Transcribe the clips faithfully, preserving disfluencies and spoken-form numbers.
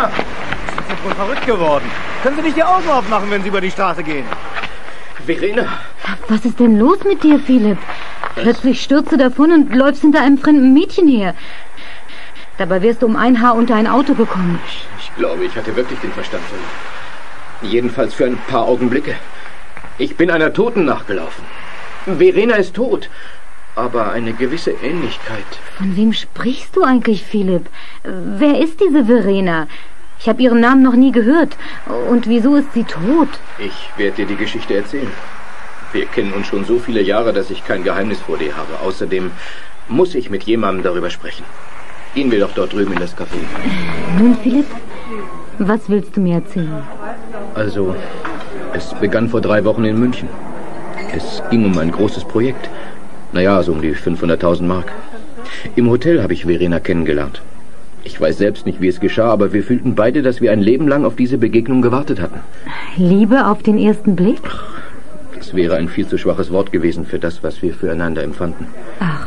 Verena! Sie sind wohl verrückt geworden. Können Sie nicht die Augen aufmachen, wenn Sie über die Straße gehen? Verena! Was ist denn los mit dir, Philipp? Plötzlich stürzt du davon und läufst hinter einem fremden Mädchen her. Dabei wärst du um ein Haar unter ein Auto gekommen. Ich, ich glaube, ich hatte wirklich den Verstand verloren. Jedenfalls für ein paar Augenblicke. Ich bin einer Toten nachgelaufen. Verena ist tot. Aber eine gewisse Ähnlichkeit. Von wem sprichst du eigentlich, Philipp? Wer ist diese Verena? Ich habe ihren Namen noch nie gehört. Und wieso ist sie tot? Ich werde dir die Geschichte erzählen. Wir kennen uns schon so viele Jahre, dass ich kein Geheimnis vor dir habe. Außerdem muss ich mit jemandem darüber sprechen. Gehen wir doch dort drüben in das Café. Nun, Philipp, was willst du mir erzählen? Also, es begann vor drei Wochen in München. Es ging um ein großes Projekt. Naja, so um die fünfhunderttausend Mark. Im Hotel habe ich Verena kennengelernt. Ich weiß selbst nicht, wie es geschah, aber wir fühlten beide, dass wir ein Leben lang auf diese Begegnung gewartet hatten. Liebe auf den ersten Blick? Ach, das wäre ein viel zu schwaches Wort gewesen für das, was wir füreinander empfanden. Ach.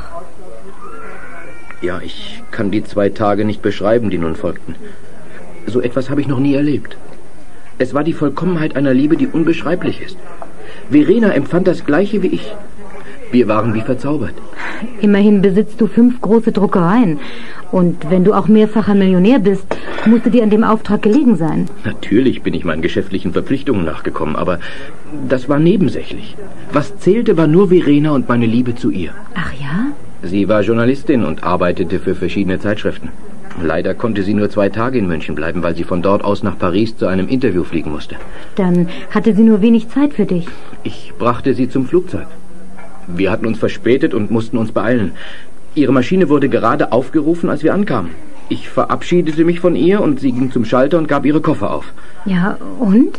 Ja, ich kann die zwei Tage nicht beschreiben, die nun folgten. So etwas habe ich noch nie erlebt. Es war die Vollkommenheit einer Liebe, die unbeschreiblich ist. Verena empfand das Gleiche wie ich. Wir waren wie verzaubert. Immerhin besitzt du fünf große Druckereien. Und wenn du auch mehrfacher Millionär bist, musste dir an dem Auftrag gelegen sein. Natürlich bin ich meinen geschäftlichen Verpflichtungen nachgekommen, aber das war nebensächlich. Was zählte, war nur Verena und meine Liebe zu ihr. Ach ja? Sie war Journalistin und arbeitete für verschiedene Zeitschriften. Leider konnte sie nur zwei Tage in München bleiben, weil sie von dort aus nach Paris zu einem Interview fliegen musste. Dann hatte sie nur wenig Zeit für dich. Ich brachte sie zum Flugzeug. Wir hatten uns verspätet und mussten uns beeilen. Ihre Maschine wurde gerade aufgerufen, als wir ankamen. Ich verabschiedete mich von ihr und sie ging zum Schalter und gab ihre Koffer auf. Ja, und?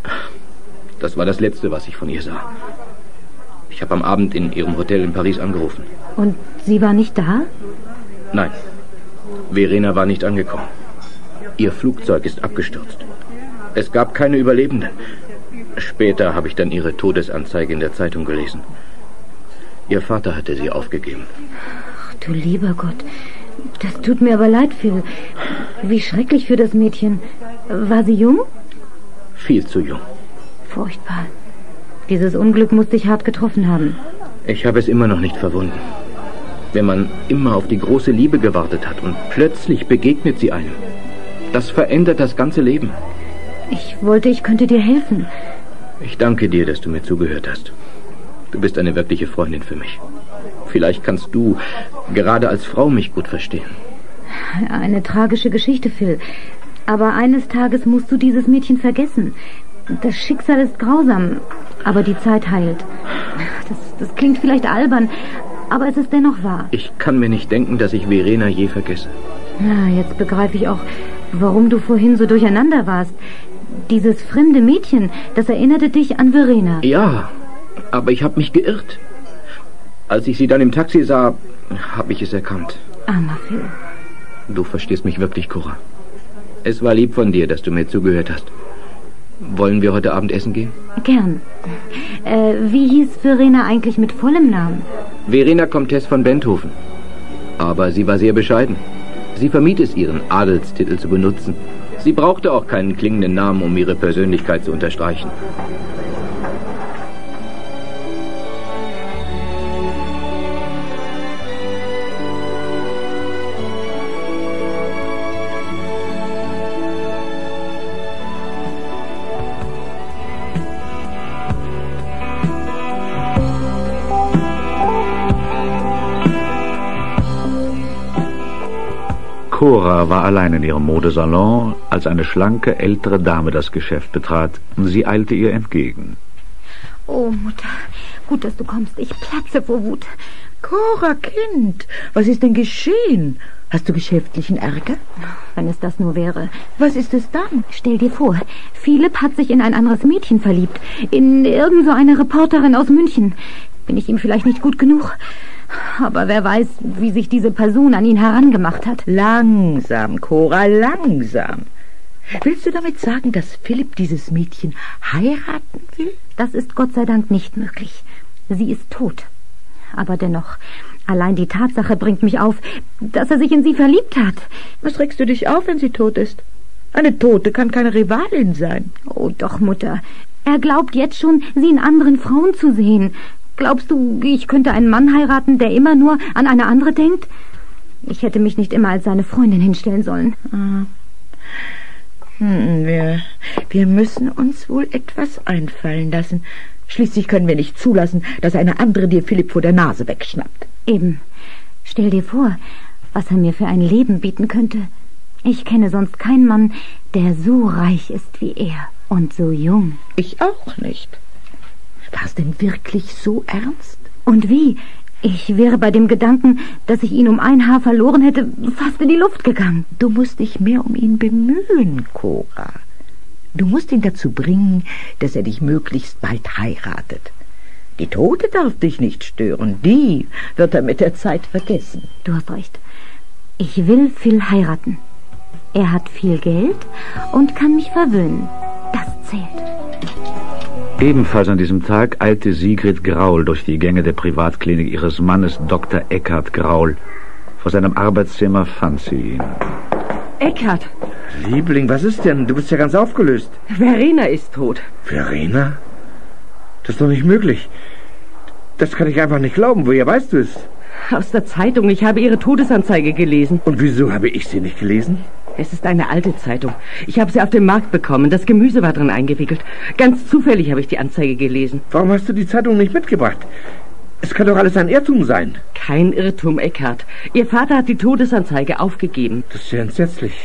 Das war das Letzte, was ich von ihr sah. Ich habe am Abend in ihrem Hotel in Paris angerufen. Und sie war nicht da? Nein. Verena war nicht angekommen. Ihr Flugzeug ist abgestürzt. Es gab keine Überlebenden. Später habe ich dann ihre Todesanzeige in der Zeitung gelesen. Ihr Vater hatte sie aufgegeben. Ach, du lieber Gott. Das tut mir aber leid, Phil. Wie schrecklich für das Mädchen. War sie jung? Viel zu jung. Furchtbar. Dieses Unglück muss dich hart getroffen haben. Ich habe es immer noch nicht verwunden. Wenn man immer auf die große Liebe gewartet hat und plötzlich begegnet sie einem. Das verändert das ganze Leben. Ich wollte, ich könnte dir helfen. Ich danke dir, dass du mir zugehört hast. Du bist eine wirkliche Freundin für mich. Vielleicht kannst du, gerade als Frau, mich gut verstehen. Eine tragische Geschichte, Phil. Aber eines Tages musst du dieses Mädchen vergessen. Das Schicksal ist grausam, aber die Zeit heilt. Das, das klingt vielleicht albern, aber es ist dennoch wahr. Ich kann mir nicht denken, dass ich Verena je vergesse. Na, jetzt begreife ich auch, warum du vorhin so durcheinander warst. Dieses fremde Mädchen, das erinnerte dich an Verena. Ja, aber ich habe mich geirrt. Als ich sie dann im Taxi sah, habe ich es erkannt. Armer Phil. Du verstehst mich wirklich, Cora. Es war lieb von dir, dass du mir zugehört hast. Wollen wir heute Abend essen gehen? Gern. Äh, wie hieß Verena eigentlich mit vollem Namen? Verena Comtesse von Benthofen. Aber sie war sehr bescheiden. Sie vermied es, ihren Adelstitel zu benutzen. Sie brauchte auch keinen klingenden Namen, um ihre Persönlichkeit zu unterstreichen. Cora war allein in ihrem Modesalon, als eine schlanke, ältere Dame das Geschäft betrat. Sie eilte ihr entgegen. Oh, Mutter, gut, dass du kommst. Ich platze vor Wut. Cora, Kind, was ist denn geschehen? Hast du geschäftlichen Ärger? Wenn es das nur wäre. Was ist es dann? Stell dir vor, Philipp hat sich in ein anderes Mädchen verliebt. In irgend so eine Reporterin aus München. Bin ich ihm vielleicht nicht gut genug? Aber wer weiß, wie sich diese Person an ihn herangemacht hat. Langsam, Cora, langsam. Willst du damit sagen, dass Philipp dieses Mädchen heiraten will? Das ist Gott sei Dank nicht möglich. Sie ist tot. Aber dennoch, allein die Tatsache bringt mich auf, dass er sich in sie verliebt hat. Was regst du dich auf, wenn sie tot ist? Eine Tote kann keine Rivalin sein. Oh doch, Mutter. Er glaubt jetzt schon, sie in anderen Frauen zu sehen. Glaubst du, ich könnte einen Mann heiraten, der immer nur an eine andere denkt? Ich hätte mich nicht immer als seine Freundin hinstellen sollen. Ah. Hm, wir, wir müssen uns wohl etwas einfallen lassen. Schließlich können wir nicht zulassen, dass eine andere dir Philipp vor der Nase wegschnappt. Eben. Stell dir vor, was er mir für ein Leben bieten könnte. Ich kenne sonst keinen Mann, der so reich ist wie er und so jung. Ich auch nicht. War es denn wirklich so ernst? Und wie? Ich wäre bei dem Gedanken, dass ich ihn um ein Haar verloren hätte, fast in die Luft gegangen. Du musst dich mehr um ihn bemühen, Cora. Du musst ihn dazu bringen, dass er dich möglichst bald heiratet. Die Tote darf dich nicht stören, die wird er mit der Zeit vergessen. Du hast recht. Ich will Phil heiraten. Er hat viel Geld und kann mich verwöhnen. Das zählt. Ebenfalls an diesem Tag eilte Sigrid Graul durch die Gänge der Privatklinik ihres Mannes Doktor Eckhard Graul. Vor seinem Arbeitszimmer fand sie ihn. Eckhard! Liebling, was ist denn? Du bist ja ganz aufgelöst. Verena ist tot. Verena? Das ist doch nicht möglich. Das kann ich einfach nicht glauben. Woher weißt du es? Aus der Zeitung. Ich habe ihre Todesanzeige gelesen. Und wieso habe ich sie nicht gelesen? Es ist eine alte Zeitung. Ich habe sie auf dem Markt bekommen. Das Gemüse war drin eingewickelt. Ganz zufällig habe ich die Anzeige gelesen. Warum hast du die Zeitung nicht mitgebracht? Es kann doch alles ein Irrtum sein. Kein Irrtum, Eckhard. Ihr Vater hat die Todesanzeige aufgegeben. Das ist ja entsetzlich.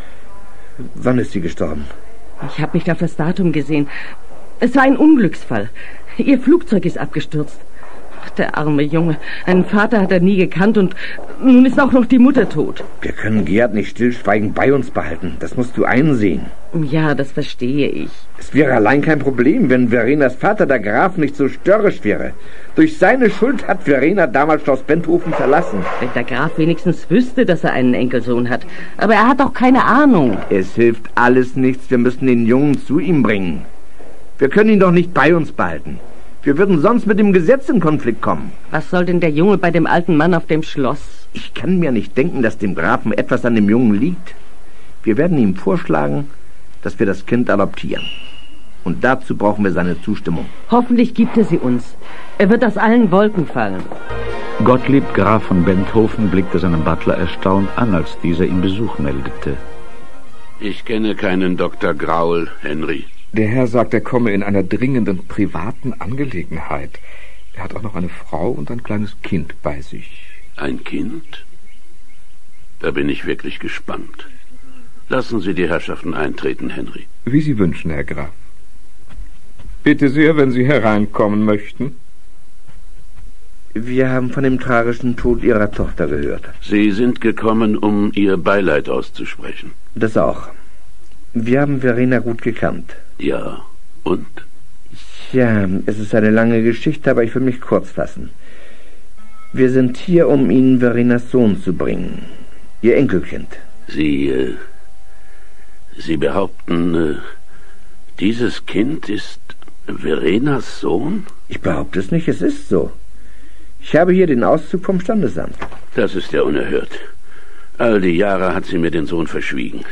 Wann ist sie gestorben? Ich habe nicht auf das Datum gesehen. Es war ein Unglücksfall. Ihr Flugzeug ist abgestürzt. Ach, der arme Junge. Einen Vater hat er nie gekannt und nun ist auch noch die Mutter tot. Wir können Gerd nicht stillschweigend bei uns behalten. Das musst du einsehen. Ja, das verstehe ich. Es wäre allein kein Problem, wenn Verenas Vater, der Graf, nicht so störrisch wäre. Durch seine Schuld hat Verena damals Schloss Benthofen verlassen. Wenn der Graf wenigstens wüsste, dass er einen Enkelsohn hat. Aber er hat doch keine Ahnung. Es hilft alles nichts. Wir müssen den Jungen zu ihm bringen. Wir können ihn doch nicht bei uns behalten. Wir würden sonst mit dem Gesetz in Konflikt kommen. Was soll denn der Junge bei dem alten Mann auf dem Schloss? Ich kann mir nicht denken, dass dem Grafen etwas an dem Jungen liegt. Wir werden ihm vorschlagen, dass wir das Kind adoptieren. Und dazu brauchen wir seine Zustimmung. Hoffentlich gibt er sie uns. Er wird aus allen Wolken fallen. Gottlieb Graf von Benthofen blickte seinen Butler erstaunt an, als dieser ihm Besuch meldete. Ich kenne keinen Doktor Graul, Henry. Der Herr sagt, er komme in einer dringenden privaten Angelegenheit. Er hat auch noch eine Frau und ein kleines Kind bei sich. Ein Kind? Da bin ich wirklich gespannt. Lassen Sie die Herrschaften eintreten, Henry. Wie Sie wünschen, Herr Graf. Bitte sehr, wenn Sie hereinkommen möchten. Wir haben von dem tragischen Tod Ihrer Tochter gehört. Sie sind gekommen, um Ihr Beileid auszusprechen. Das auch. Wir haben Verena gut gekannt. Ja, und? Ja, es ist eine lange Geschichte, aber ich will mich kurz fassen. Wir sind hier, um Ihnen Verenas Sohn zu bringen. Ihr Enkelkind. Sie, äh, Sie behaupten, äh, dieses Kind ist Verenas Sohn? Ich behaupte es nicht, es ist so. Ich habe hier den Auszug vom Standesamt. Das ist ja unerhört. All die Jahre hat sie mir den Sohn verschwiegen.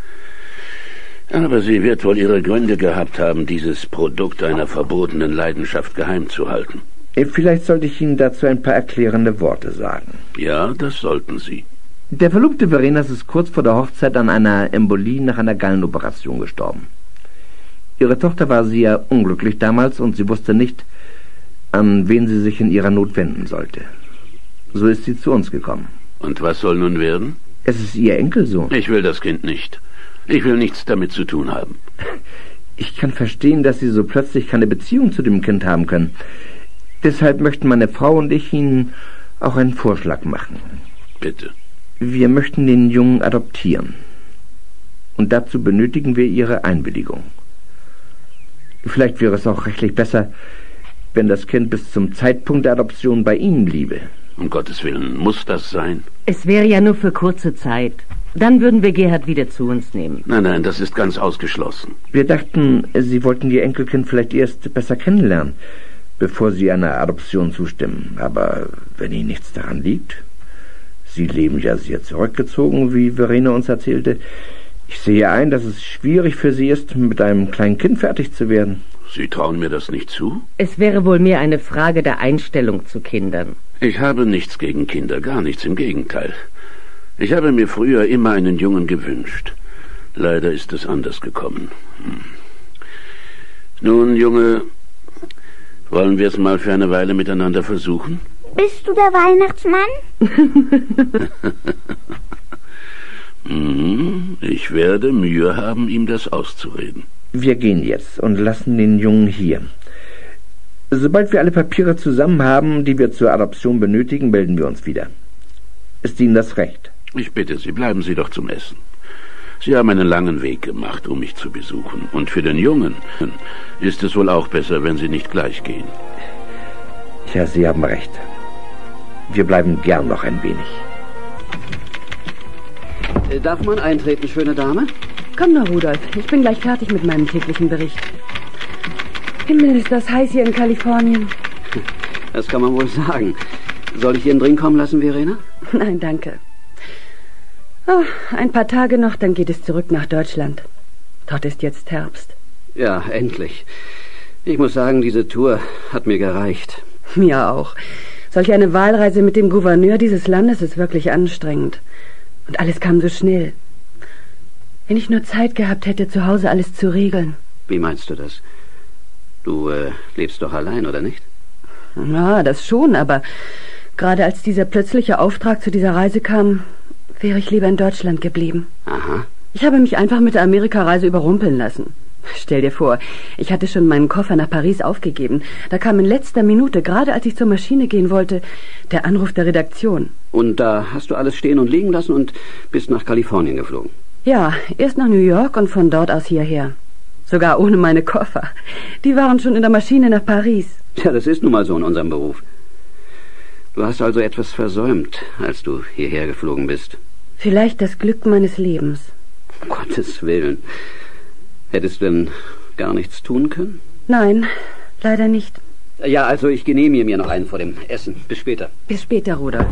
Aber sie wird wohl ihre Gründe gehabt haben, dieses Produkt einer verbotenen Leidenschaft geheim zu halten. Vielleicht sollte ich Ihnen dazu ein paar erklärende Worte sagen. Ja, das sollten Sie. Der Verlobte Verenas ist kurz vor der Hochzeit an einer Embolie nach einer Gallenoperation gestorben. Ihre Tochter war sehr unglücklich damals und sie wusste nicht, an wen sie sich in ihrer Not wenden sollte. So ist sie zu uns gekommen. Und was soll nun werden? Es ist ihr Enkelsohn. Ich will das Kind nicht. Ich will nichts damit zu tun haben. Ich kann verstehen, dass Sie so plötzlich keine Beziehung zu dem Kind haben können. Deshalb möchten meine Frau und ich Ihnen auch einen Vorschlag machen. Bitte. Wir möchten den Jungen adoptieren. Und dazu benötigen wir Ihre Einwilligung. Vielleicht wäre es auch rechtlich besser, wenn das Kind bis zum Zeitpunkt der Adoption bei Ihnen bliebe. Um Gottes Willen, muss das sein? Es wäre ja nur für kurze Zeit. Dann würden wir Gerhard wieder zu uns nehmen. Nein, nein, das ist ganz ausgeschlossen. Wir dachten, Sie wollten Ihr Enkelkind vielleicht erst besser kennenlernen, bevor Sie einer Adoption zustimmen. Aber wenn Ihnen nichts daran liegt, Sie leben ja sehr zurückgezogen, wie Verena uns erzählte, Ich sehe ein, dass es schwierig für Sie ist, mit einem kleinen Kind fertig zu werden. Sie trauen mir das nicht zu? Es wäre wohl mehr eine Frage der Einstellung zu Kindern. Ich habe nichts gegen Kinder, gar nichts, im Gegenteil. Ich habe mir früher immer einen Jungen gewünscht. Leider ist es anders gekommen. Hm. Nun, Junge, wollen wir es mal für eine Weile miteinander versuchen? Bist du der Weihnachtsmann? mhm, ich werde Mühe haben, ihm das auszureden. Wir gehen jetzt und lassen den Jungen hier. Sobald wir alle Papiere zusammen haben, die wir zur Adoption benötigen, melden wir uns wieder. Ist Ihnen das recht? Ich bitte Sie, bleiben Sie doch zum Essen. Sie haben einen langen Weg gemacht, um mich zu besuchen. Und für den Jungen ist es wohl auch besser, wenn Sie nicht gleich gehen. Ja, Sie haben recht. Wir bleiben gern noch ein wenig. Darf man eintreten, schöne Dame? Komm nur, Rudolf. Ich bin gleich fertig mit meinem täglichen Bericht. Himmel, ist das heiß hier in Kalifornien. Das kann man wohl sagen. Soll ich Ihren Drink kommen lassen, Verena? Nein, danke. Oh, ein paar Tage noch, dann geht es zurück nach Deutschland. Dort ist jetzt Herbst. Ja, endlich. Ich muss sagen, diese Tour hat mir gereicht. Mir auch. Solch eine Wahlreise mit dem Gouverneur dieses Landes ist wirklich anstrengend. Und alles kam so schnell. Wenn ich nur Zeit gehabt hätte, zu Hause alles zu regeln. Wie meinst du das? Du äh, lebst doch allein, oder nicht? Na, das schon, aber gerade als dieser plötzliche Auftrag zu dieser Reise kam, wäre ich lieber in Deutschland geblieben. Aha. Ich habe mich einfach mit der Amerikareise überrumpeln lassen. Stell dir vor, ich hatte schon meinen Koffer nach Paris aufgegeben. Da kam in letzter Minute, gerade als ich zur Maschine gehen wollte, der Anruf der Redaktion. Und da hast du alles stehen und liegen lassen und bist nach Kalifornien geflogen? Ja, erst nach New York und von dort aus hierher. Sogar ohne meine Koffer. Die waren schon in der Maschine nach Paris. Ja, das ist nun mal so in unserem Beruf. Du hast also etwas versäumt, als du hierher geflogen bist. Vielleicht das Glück meines Lebens. Um Gottes Willen. Hättest du denn gar nichts tun können? Nein, leider nicht. Ja, also ich genehmige mir noch einen vor dem Essen. Bis später. Bis später, Rudolf.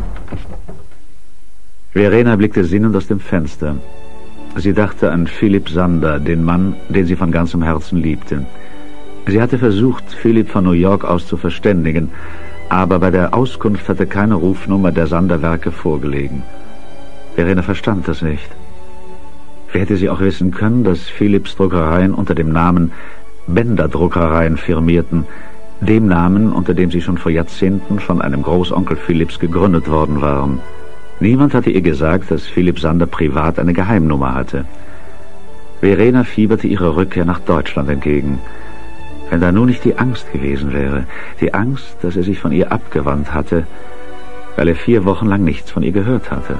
Verena blickte sinnend aus dem Fenster. Sie dachte an Philipp Sander, den Mann, den sie von ganzem Herzen liebte. Sie hatte versucht, Philipp von New York aus zu verständigen, aber bei der Auskunft hatte keine Rufnummer der Sander-Werke vorgelegen. Verena verstand das nicht. Wie hätte sie auch wissen können, dass Philipps Druckereien unter dem Namen Bender-Druckereien firmierten, dem Namen, unter dem sie schon vor Jahrzehnten von einem Großonkel Philipps gegründet worden waren. Niemand hatte ihr gesagt, dass Philipp Sander privat eine Geheimnummer hatte. Verena fieberte ihrer Rückkehr nach Deutschland entgegen. Wenn da nur nicht die Angst gewesen wäre, die Angst, dass er sich von ihr abgewandt hatte, weil er vier Wochen lang nichts von ihr gehört hatte.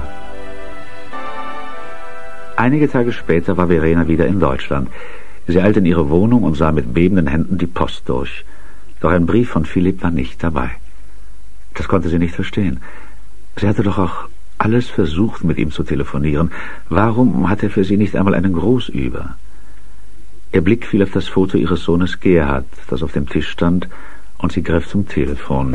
Einige Tage später war Verena wieder in Deutschland. Sie eilte in ihre Wohnung und sah mit bebenden Händen die Post durch. Doch ein Brief von Philipp war nicht dabei. Das konnte sie nicht verstehen. Sie hatte doch auch alles versucht, mit ihm zu telefonieren. Warum hat er für sie nicht einmal einen Gruß über? Ihr Blick fiel auf das Foto ihres Sohnes Gerhard, das auf dem Tisch stand, und sie griff zum Telefon.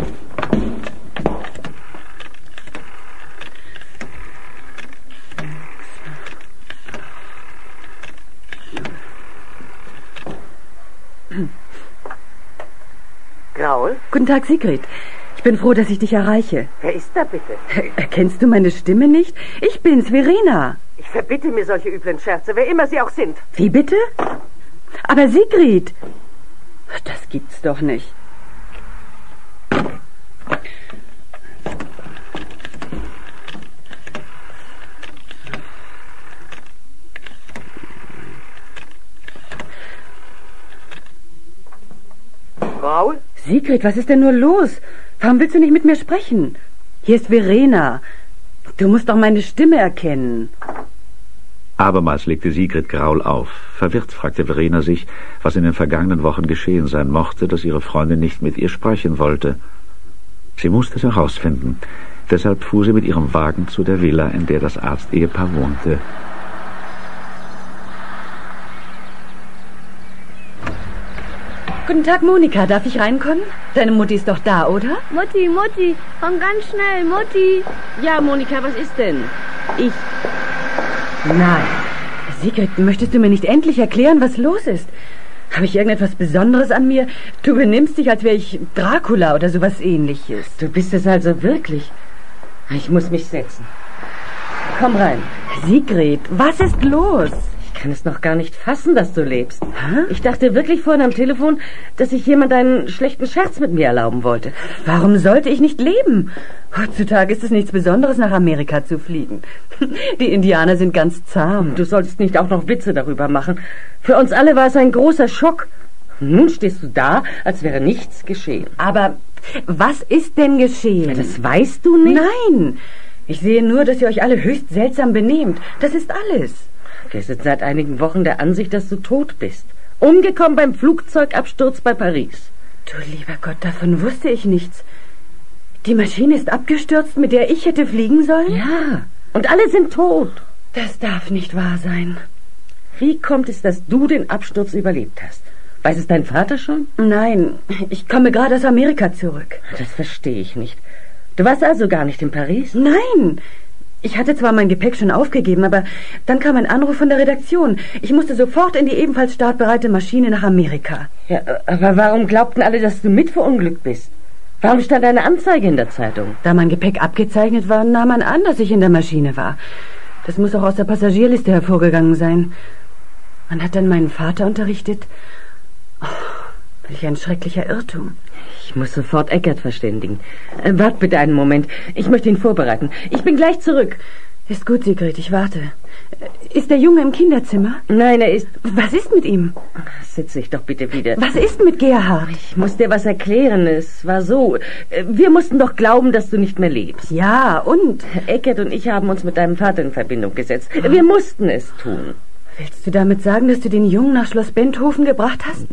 Graul? Guten Tag, Sigrid. Ich bin froh, dass ich dich erreiche. Wer ist da bitte? Erkennst du meine Stimme nicht? Ich bin's, Verena. Ich verbitte mir solche üblen Scherze, wer immer sie auch sind. Wie bitte? Aber Sigrid! Das gibt's doch nicht. Raul? Sigrid, was ist denn nur los? Warum willst du nicht mit mir sprechen? Hier ist Verena. Du musst doch meine Stimme erkennen. Abermals legte Sigrid Graul auf. Verwirrt fragte Verena sich, was in den vergangenen Wochen geschehen sein mochte, dass ihre Freundin nicht mit ihr sprechen wollte. Sie musste es herausfinden. Deshalb fuhr sie mit ihrem Wagen zu der Villa, in der das Arztehepaar wohnte. Guten Tag, Monika. Darf ich reinkommen? Deine Mutti ist doch da, oder? Mutti, Mutti, komm ganz schnell, Mutti. Ja, Monika, was ist denn? Ich... Nein, Sigrid, möchtest du mir nicht endlich erklären, was los ist? Habe ich irgendetwas Besonderes an mir? Du benimmst dich, als wäre ich Dracula oder sowas Ähnliches. Du bist es also wirklich. Ich muss mich setzen. Komm rein. Sigrid, was ist los? Ich kann es noch gar nicht fassen, dass du lebst. Hä? Ich dachte wirklich vorhin am Telefon, dass sich jemand einen schlechten Scherz mit mir erlauben wollte. Warum sollte ich nicht leben? Heutzutage ist es nichts Besonderes, nach Amerika zu fliegen. Die Indianer sind ganz zahm. Du solltest nicht auch noch Witze darüber machen. Für uns alle war es ein großer Schock. Nun stehst du da, als wäre nichts geschehen. Aber was ist denn geschehen? Das weißt du nicht? Nein, ich sehe nur, dass ihr euch alle höchst seltsam benehmt. Das ist alles. Wir sind seit einigen Wochen der Ansicht, dass du tot bist. Umgekommen beim Flugzeugabsturz bei Paris. Du lieber Gott, davon wusste ich nichts. Die Maschine ist abgestürzt, mit der ich hätte fliegen sollen? Ja, und alle sind tot. Das darf nicht wahr sein. Wie kommt es, dass du den Absturz überlebt hast? Weiß es dein Vater schon? Nein, ich komme gerade aus Amerika zurück. Das verstehe ich nicht. Du warst also gar nicht in Paris? Nein. Ich hatte zwar mein Gepäck schon aufgegeben, aber dann kam ein Anruf von der Redaktion. Ich musste sofort in die ebenfalls startbereite Maschine nach Amerika. Ja, aber warum glaubten alle, dass du mit verunglückt bist? Warum stand eine Anzeige in der Zeitung? Da mein Gepäck abgezeichnet war, nahm man an, dass ich in der Maschine war. Das muss auch aus der Passagierliste hervorgegangen sein. Man hat dann meinen Vater unterrichtet. Oh, welch ein schrecklicher Irrtum. Ich muss sofort Eckert verständigen. Äh, wart bitte einen Moment. Ich möchte ihn vorbereiten. Ich bin gleich zurück. Ist gut, Sigrid, ich warte. Ist der Junge im Kinderzimmer? Nein, er ist... Was ist mit ihm? Setz dich doch bitte wieder. Was ist mit Gerhard? Ich muss dir was erklären. Es war so... Wir mussten doch glauben, dass du nicht mehr lebst. Ja, und? Eckert und ich haben uns mit deinem Vater in Verbindung gesetzt. Wir mussten es tun. Willst du damit sagen, dass du den Jungen nach Schloss Benthofen gebracht hast?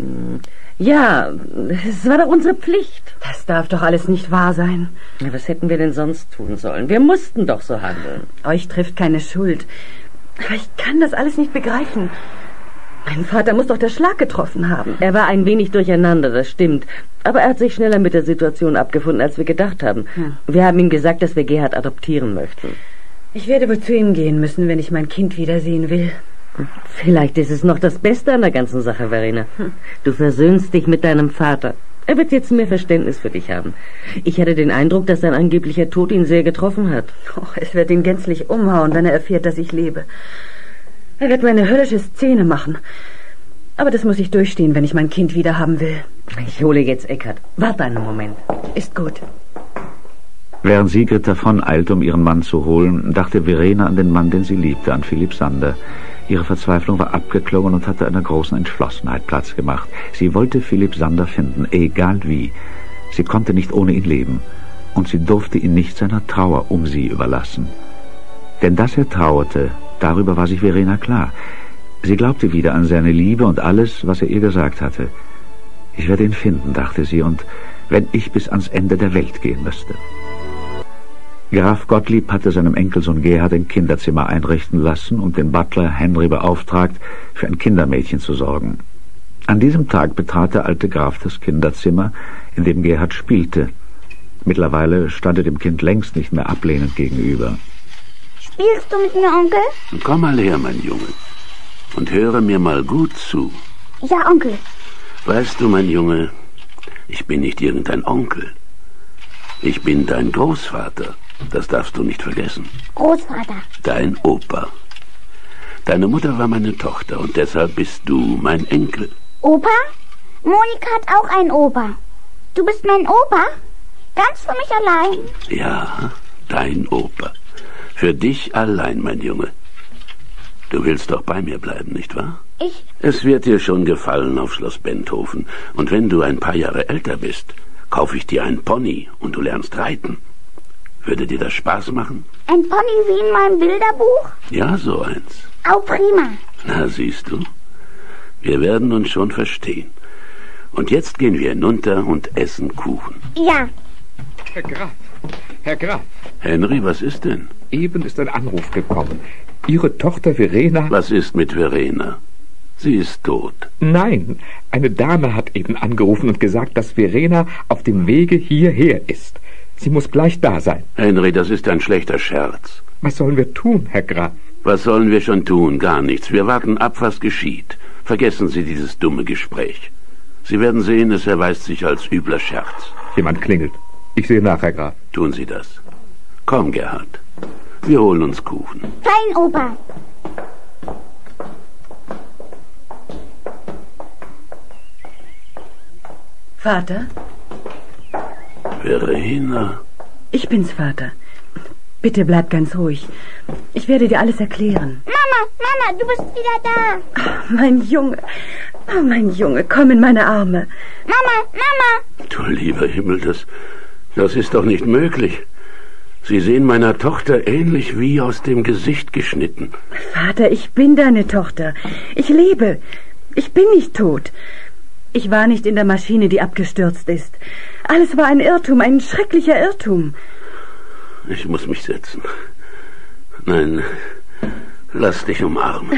Ja, es war doch unsere Pflicht. Das darf doch alles nicht wahr sein. Was hätten wir denn sonst tun sollen? Wir mussten doch so handeln. Euch trifft keine Schuld. Aber ich kann das alles nicht begreifen. Mein Vater muss doch der Schlag getroffen haben. Er war ein wenig durcheinander, das stimmt. Aber er hat sich schneller mit der Situation abgefunden, als wir gedacht haben. Hm. Wir haben ihm gesagt, dass wir Gerhard adoptieren möchten. Ich werde wohl zu ihm gehen müssen, wenn ich mein Kind wiedersehen will. Vielleicht ist es noch das Beste an der ganzen Sache, Verena. Du versöhnst dich mit deinem Vater. Er wird jetzt mehr Verständnis für dich haben. Ich hatte den Eindruck, dass sein angeblicher Tod ihn sehr getroffen hat. Oh, es wird ihn gänzlich umhauen, wenn er erfährt, dass ich lebe. Er wird mir eine höllische Szene machen. Aber das muss ich durchstehen, wenn ich mein Kind wieder haben will. Ich hole jetzt Eckart. Warte einen Moment. Ist gut. Während Sigrid davoneilte, um ihren Mann zu holen, dachte Verena an den Mann, den sie liebte, an Philipp Sander. Ihre Verzweiflung war abgeklungen und hatte einer großen Entschlossenheit Platz gemacht. Sie wollte Philipp Sander finden, egal wie. Sie konnte nicht ohne ihn leben. Und sie durfte ihn nicht seiner Trauer um sie überlassen. Denn dass er trauerte, darüber war sich Verena klar. Sie glaubte wieder an seine Liebe und alles, was er ihr gesagt hatte. Ich werde ihn finden, dachte sie, und wenn ich bis ans Ende der Welt gehen müsste. Graf Gottlieb hatte seinem Enkelsohn Gerhard ein Kinderzimmer einrichten lassen und den Butler Henry beauftragt, für ein Kindermädchen zu sorgen. An diesem Tag betrat der alte Graf das Kinderzimmer, in dem Gerhard spielte. Mittlerweile stand er dem Kind längst nicht mehr ablehnend gegenüber. Spielst du mit mir, Onkel? Komm mal her, mein Junge, und höre mir mal gut zu. Ja, Onkel. Weißt du, mein Junge, ich bin nicht irgendein Onkel. Ich bin dein Großvater. Das darfst du nicht vergessen. Großvater. Dein Opa. Deine Mutter war meine Tochter und deshalb bist du mein Enkel. Opa? Monika hat auch einen Opa. Du bist mein Opa? Ganz für mich allein? Ja, dein Opa. Für dich allein, mein Junge. Du willst doch bei mir bleiben, nicht wahr? Ich... Es wird dir schon gefallen auf Schloss Benthofen. Und wenn du ein paar Jahre älter bist, kaufe ich dir ein Pony und du lernst reiten. Würde dir das Spaß machen? Ein Pony wie in meinem Bilderbuch? Ja, so eins. Au, prima. Na, siehst du, wir werden uns schon verstehen. Und jetzt gehen wir hinunter und essen Kuchen. Ja. Herr Graf, Herr Graf. Henry, was ist denn? Eben ist ein Anruf gekommen. Ihre Tochter Verena... Was ist mit Verena? Sie ist tot. Nein, eine Dame hat eben angerufen und gesagt, dass Verena auf dem Wege hierher ist. Sie muss gleich da sein. Henry, das ist ein schlechter Scherz. Was sollen wir tun, Herr Graf? Was sollen wir schon tun? Gar nichts. Wir warten ab, was geschieht. Vergessen Sie dieses dumme Gespräch. Sie werden sehen, es erweist sich als übler Scherz. Jemand klingelt. Ich sehe nach, Herr Graf. Tun Sie das. Komm, Gerhard. Wir holen uns Kuchen. Fein, Opa. Vater? Verena? Ich bin's, Vater. Bitte bleib ganz ruhig. Ich werde dir alles erklären. Mama, Mama, du bist wieder da. Oh, mein Junge, oh, mein Junge, komm in meine Arme. Mama, Mama. Du lieber Himmel, das, das ist doch nicht möglich. Sie sehen meiner Tochter ähnlich wie aus dem Gesicht geschnitten. Vater, ich bin deine Tochter. Ich lebe. Ich bin nicht tot. Ich war nicht in der Maschine, die abgestürzt ist. Alles war ein Irrtum, ein schrecklicher Irrtum. Ich muss mich setzen. Nein, lass dich umarmen.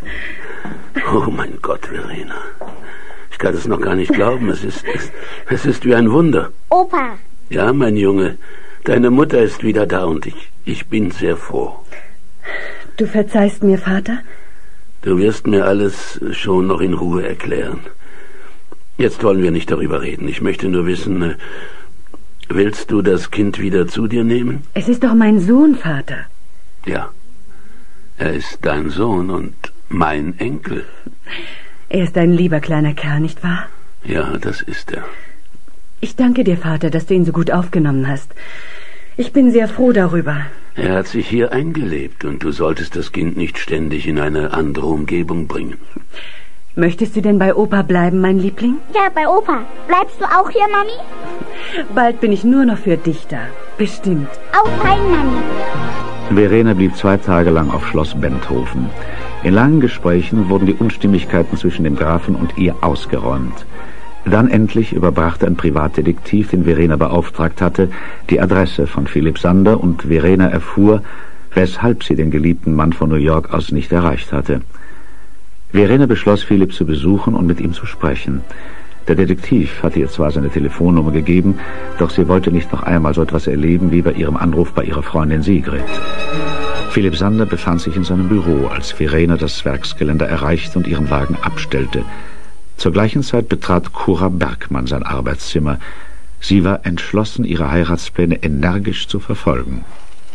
Oh mein Gott, Verena. Ich kann es noch gar nicht glauben. Es ist, es, es ist wie ein Wunder. Opa. Ja, mein Junge, deine Mutter ist wieder da und ich, ich bin sehr froh. Du verzeihst mir, Vater? Du wirst mir alles schon noch in Ruhe erklären. Jetzt wollen wir nicht darüber reden. Ich möchte nur wissen, willst du das Kind wieder zu dir nehmen? Es ist doch mein Sohn, Vater. Ja, er ist dein Sohn und mein Enkel. Er ist ein lieber kleiner Kerl, nicht wahr? Ja, das ist er. Ich danke dir, Vater, dass du ihn so gut aufgenommen hast. Ich bin sehr froh darüber. Er hat sich hier eingelebt und du solltest das Kind nicht ständig in eine andere Umgebung bringen. Möchtest du denn bei Opa bleiben, mein Liebling? Ja, bei Opa. Bleibst du auch hier, Mami? Bald bin ich nur noch für dich da. Bestimmt. Auch fein, Mami. Verena blieb zwei Tage lang auf Schloss Benthofen. In langen Gesprächen wurden die Unstimmigkeiten zwischen dem Grafen und ihr ausgeräumt. Dann endlich überbrachte ein Privatdetektiv, den Verena beauftragt hatte, die Adresse von Philipp Sander und Verena erfuhr, weshalb sie den geliebten Mann von New York aus nicht erreicht hatte. Verena beschloss, Philipp zu besuchen und mit ihm zu sprechen. Der Detektiv hatte ihr zwar seine Telefonnummer gegeben, doch sie wollte nicht noch einmal so etwas erleben wie bei ihrem Anruf bei ihrer Freundin Sigrid. Philipp Sander befand sich in seinem Büro, als Verena das Werksgeländer erreichte und ihren Wagen abstellte. Zur gleichen Zeit betrat Cora Bergmann sein Arbeitszimmer. Sie war entschlossen, ihre Heiratspläne energisch zu verfolgen.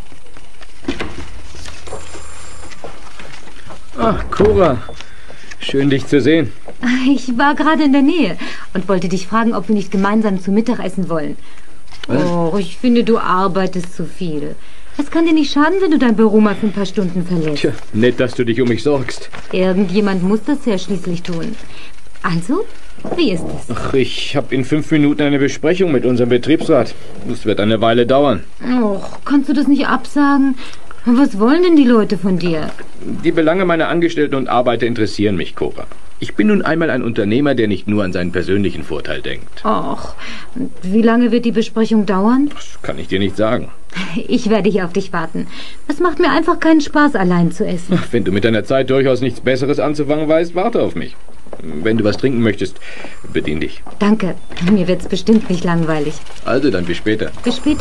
Ach, Cora. Schön, dich zu sehen. Ich war gerade in der Nähe und wollte dich fragen, ob wir nicht gemeinsam zu Mittag essen wollen. Was? Oh, ich finde, du arbeitest zu viel. Es kann dir nicht schaden, wenn du dein Büro mal für ein paar Stunden verlässt. Tja, nett, dass du dich um mich sorgst. Irgendjemand muss das ja schließlich tun. Also, wie ist es? Ach, ich habe in fünf Minuten eine Besprechung mit unserem Betriebsrat. Das wird eine Weile dauern. Och, kannst du das nicht absagen? Was wollen denn die Leute von dir? Die Belange meiner Angestellten und Arbeiter interessieren mich, Cora. Ich bin nun einmal ein Unternehmer, der nicht nur an seinen persönlichen Vorteil denkt. Och, wie lange wird die Besprechung dauern? Das kann ich dir nicht sagen. Ich werde hier auf dich warten. Es macht mir einfach keinen Spaß, allein zu essen. Wenn du mit deiner Zeit durchaus nichts Besseres anzufangen weißt, warte auf mich. Wenn du was trinken möchtest, bedien dich. Danke. Mir wird's bestimmt nicht langweilig. Also, dann bis später. Bis später.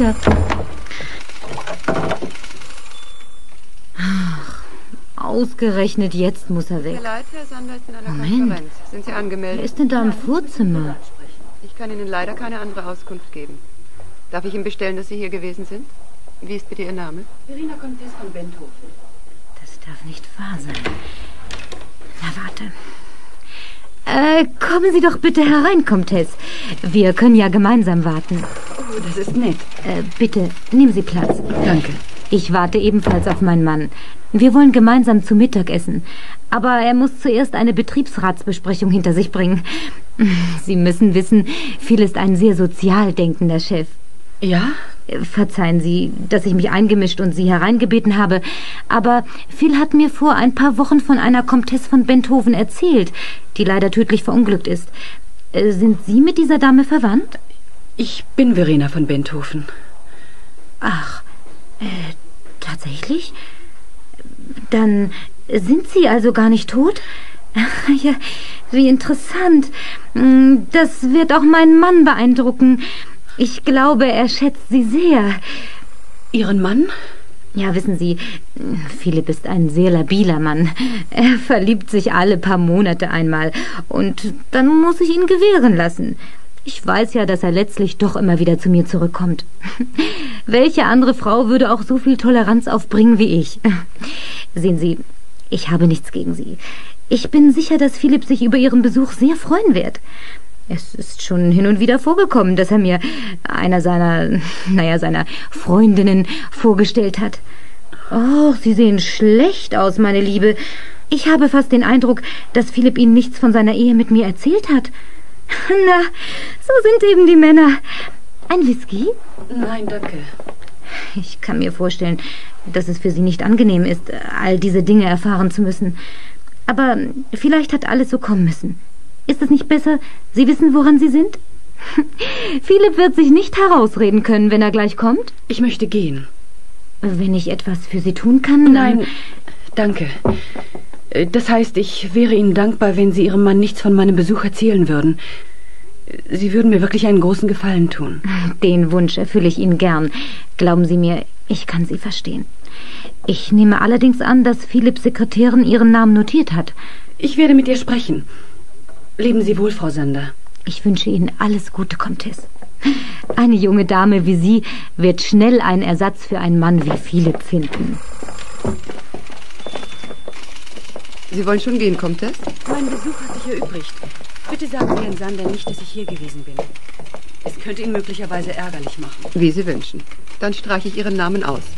Ach, ausgerechnet jetzt muss er weg. Herr Leit, Herr Sander ist in einer Moment. Konferenz. Sind Sie angemeldet? Wer ist denn da im Vorzimmer? Ich kann Ihnen leider keine andere Auskunft geben. Darf ich Ihnen bestellen, dass Sie hier gewesen sind? Wie ist bitte Ihr Name? Verena Comtesse von Benthofen. Das darf nicht wahr sein. Na, warte. Äh, kommen Sie doch bitte herein, Comtesse. Wir können ja gemeinsam warten. Oh, das ist nett. Äh, bitte, nehmen Sie Platz. Danke. Ich warte ebenfalls auf meinen Mann. Wir wollen gemeinsam zu Mittag essen. Aber er muss zuerst eine Betriebsratsbesprechung hinter sich bringen. Sie müssen wissen, Phil ist ein sehr sozial denkender Chef. Ja? Verzeihen Sie, dass ich mich eingemischt und Sie hereingebeten habe, aber Phil hat mir vor ein paar Wochen von einer Comtesse von Benthofen erzählt, die leider tödlich verunglückt ist. Sind Sie mit dieser Dame verwandt? Ich bin Verena von Benthofen. Ach, äh, tatsächlich? Dann sind Sie also gar nicht tot? Ja, wie interessant. Das wird auch meinen Mann beeindrucken. Ich glaube, er schätzt Sie sehr. Ihren Mann? Ja, wissen Sie, Philipp ist ein sehr labiler Mann. Er verliebt sich alle paar Monate einmal und dann muss ich ihn gewähren lassen. Ich weiß ja, dass er letztlich doch immer wieder zu mir zurückkommt. Welche andere Frau würde auch so viel Toleranz aufbringen wie ich? Sehen Sie, ich habe nichts gegen Sie. Ich bin sicher, dass Philipp sich über Ihren Besuch sehr freuen wird. Es ist schon hin und wieder vorgekommen, dass er mir einer seiner, naja, seiner Freundinnen vorgestellt hat. Oh, Sie sehen schlecht aus, meine Liebe. Ich habe fast den Eindruck, dass Philipp Ihnen nichts von seiner Ehe mit mir erzählt hat. Na, so sind eben die Männer. Ein Whisky? Nein, danke. Ich kann mir vorstellen, dass es für Sie nicht angenehm ist, all diese Dinge erfahren zu müssen. Aber vielleicht hat alles so kommen müssen. Ist es nicht besser, Sie wissen, woran Sie sind? Philipp wird sich nicht herausreden können, wenn er gleich kommt. Ich möchte gehen. Wenn ich etwas für Sie tun kann? Nein, danke. Das heißt, ich wäre Ihnen dankbar, wenn Sie Ihrem Mann nichts von meinem Besuch erzählen würden. Sie würden mir wirklich einen großen Gefallen tun. Den Wunsch erfülle ich Ihnen gern. Glauben Sie mir, ich kann Sie verstehen. Ich nehme allerdings an, dass Philipps Sekretärin Ihren Namen notiert hat. Ich werde mit ihr sprechen. Leben Sie wohl, Frau Sander. Ich wünsche Ihnen alles Gute, Comtesse. Eine junge Dame wie Sie wird schnell einen Ersatz für einen Mann wie Philipp finden. Sie wollen schon gehen, Comtesse? Mein Besuch hat sich erübrigt. Bitte sagen Sie Herrn Sander nicht, dass ich hier gewesen bin. Es könnte ihn möglicherweise ärgerlich machen. Wie Sie wünschen. Dann streiche ich Ihren Namen aus.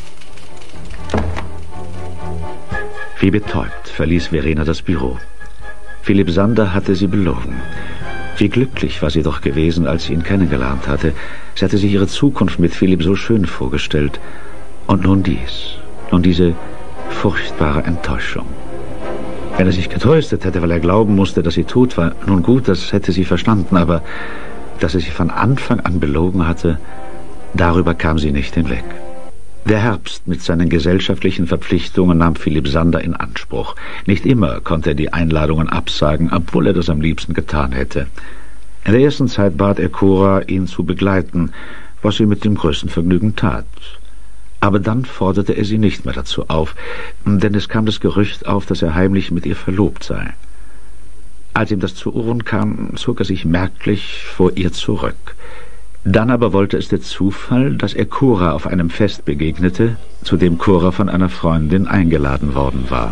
Wie betäubt verließ Verena das Büro. Philipp Sander hatte sie belogen. Wie glücklich war sie doch gewesen, als sie ihn kennengelernt hatte. Sie hatte sich ihre Zukunft mit Philipp so schön vorgestellt. Und nun dies, nun diese furchtbare Enttäuschung. Wenn er sich getröstet hätte, weil er glauben musste, dass sie tot war, nun gut, das hätte sie verstanden, aber dass er sie von Anfang an belogen hatte, darüber kam sie nicht hinweg. Der Herbst mit seinen gesellschaftlichen Verpflichtungen nahm Philipp Sander in Anspruch. Nicht immer konnte er die Einladungen absagen, obwohl er das am liebsten getan hätte. In der ersten Zeit bat er Cora, ihn zu begleiten, was sie mit dem größten Vergnügen tat. Aber dann forderte er sie nicht mehr dazu auf, denn es kam das Gerücht auf, dass er heimlich mit ihr verlobt sei. Als ihm das zu Ohren kam, zog er sich merklich vor ihr zurück. Dann aber wollte es der Zufall, dass er Cora auf einem Fest begegnete, zu dem Cora von einer Freundin eingeladen worden war.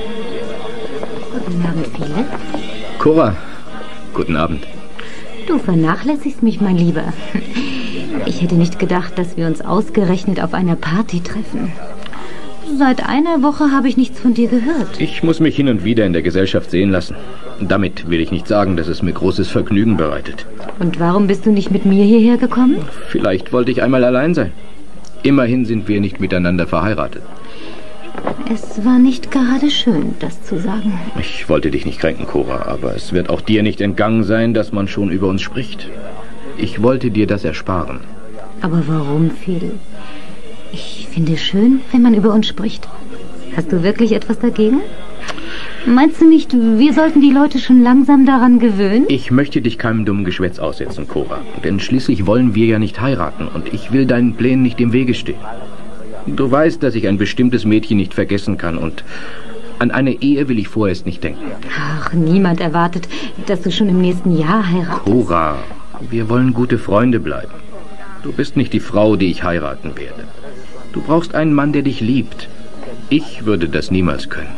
Guten Abend, Philipp. Cora, guten Abend. Du vernachlässigst mich, mein Lieber. Ich hätte nicht gedacht, dass wir uns ausgerechnet auf einer Party treffen. Seit einer Woche habe ich nichts von dir gehört. Ich muss mich hin und wieder in der Gesellschaft sehen lassen. Damit will ich nicht sagen, dass es mir großes Vergnügen bereitet. Und warum bist du nicht mit mir hierher gekommen? Vielleicht wollte ich einmal allein sein. Immerhin sind wir nicht miteinander verheiratet. Es war nicht gerade schön, das zu sagen. Ich wollte dich nicht kränken, Cora, aber es wird auch dir nicht entgangen sein, dass man schon über uns spricht. Ich wollte dir das ersparen. Aber warum, Phil? Ich finde es schön, wenn man über uns spricht. Hast du wirklich etwas dagegen? Meinst du nicht, wir sollten die Leute schon langsam daran gewöhnen? Ich möchte dich keinem dummen Geschwätz aussetzen, Cora. Denn schließlich wollen wir ja nicht heiraten und ich will deinen Plänen nicht im Wege stehen. Du weißt, dass ich ein bestimmtes Mädchen nicht vergessen kann und an eine Ehe will ich vorerst nicht denken. Ach, niemand erwartet, dass du schon im nächsten Jahr heiratest. Cora, wir wollen gute Freunde bleiben. Du bist nicht die Frau, die ich heiraten werde. Du brauchst einen Mann, der dich liebt. Ich würde das niemals können.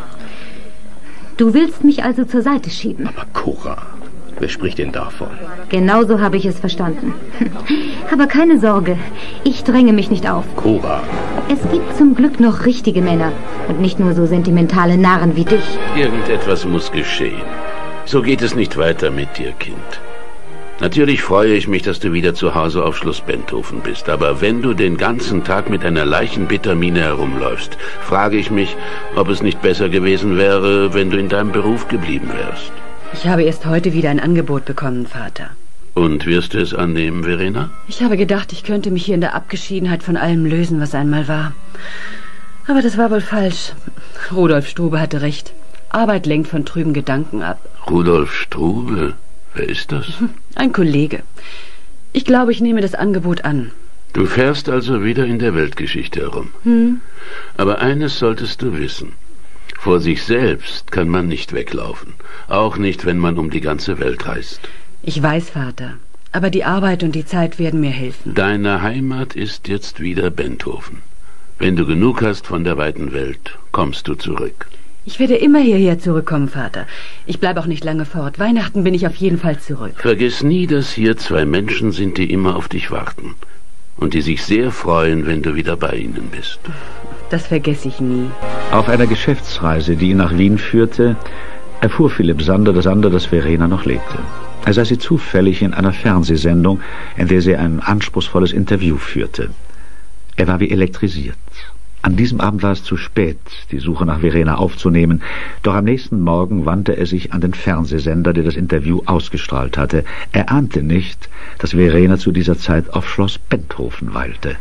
Du willst mich also zur Seite schieben? Aber Cora, wer spricht denn davon? Genauso habe ich es verstanden. Aber keine Sorge, ich dränge mich nicht auf. Cora. Es gibt zum Glück noch richtige Männer und nicht nur so sentimentale Narren wie dich. Irgendetwas muss geschehen. So geht es nicht weiter mit dir, Kind. Natürlich freue ich mich, dass du wieder zu Hause auf Schloss Benthofen bist, aber wenn du den ganzen Tag mit einer Leichenbittermiene herumläufst, frage ich mich, ob es nicht besser gewesen wäre, wenn du in deinem Beruf geblieben wärst. Ich habe erst heute wieder ein Angebot bekommen, Vater. Und wirst du es annehmen, Verena? Ich habe gedacht, ich könnte mich hier in der Abgeschiedenheit von allem lösen, was einmal war. Aber das war wohl falsch. Rudolf Strube hatte recht. Arbeit lenkt von trüben Gedanken ab. Rudolf Strube? Wer ist das? Ein Kollege. Ich glaube, ich nehme das Angebot an. Du fährst also wieder in der Weltgeschichte herum. Hm. Aber eines solltest du wissen. Vor sich selbst kann man nicht weglaufen. Auch nicht, wenn man um die ganze Welt reist. Ich weiß, Vater. Aber die Arbeit und die Zeit werden mir helfen. Deine Heimat ist jetzt wieder Benthofen. Wenn du genug hast von der weiten Welt, kommst du zurück. Ich werde immer hierher zurückkommen, Vater. Ich bleibe auch nicht lange fort. Weihnachten bin ich auf jeden Fall zurück. Vergiss nie, dass hier zwei Menschen sind, die immer auf dich warten. Und die sich sehr freuen, wenn du wieder bei ihnen bist. Das vergesse ich nie. Auf einer Geschäftsreise, die ihn nach Wien führte, erfuhr Philipp Sander, dass Sander, dass Verena noch lebte. Er sah sie zufällig in einer Fernsehsendung, in der sie ein anspruchsvolles Interview führte. Er war wie elektrisiert. An diesem Abend war es zu spät, die Suche nach Verena aufzunehmen, doch am nächsten Morgen wandte er sich an den Fernsehsender, der das Interview ausgestrahlt hatte. Er ahnte nicht, dass Verena zu dieser Zeit auf Schloss Benthofen weilte.